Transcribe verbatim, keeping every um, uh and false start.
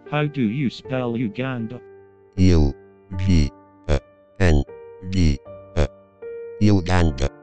How do you spell Uganda? U G A N D A Uganda.